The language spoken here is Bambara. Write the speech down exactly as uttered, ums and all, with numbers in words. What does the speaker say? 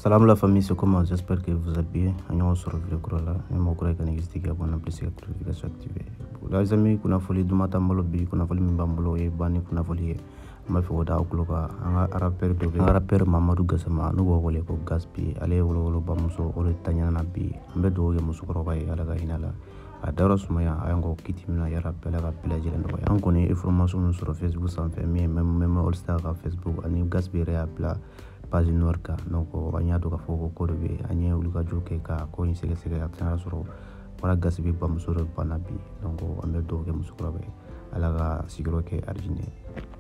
Salam la famille, c'est comment? J'espère que vous êtes bien. On se retrouve sur le là. Je m'occupe de la bonne application notification activée. Les amis, kuna foli dumata malobi, kuna foli mbambulo e bani kuna foli ma fi wada okuloka anga rapper do be rapper Mamadou Gassama no go wole ko gaspi ale wolo wolo bamuso ole tanya na bi ambe do ge muso ko bay ala ga hinala adara sumaya ayango kitimina ya rappel ga plage len do yan koni information sur Facebook sans fait mais même même all star ga Facebook ani gaspi re apla page noir ka donc banya do ka foko ko do be anye uluka joke ka ko ni sege sege atana soro wala gaspi bamuso do banabi donc ambe do ge muso ko bay ala ga sigiro ke arjine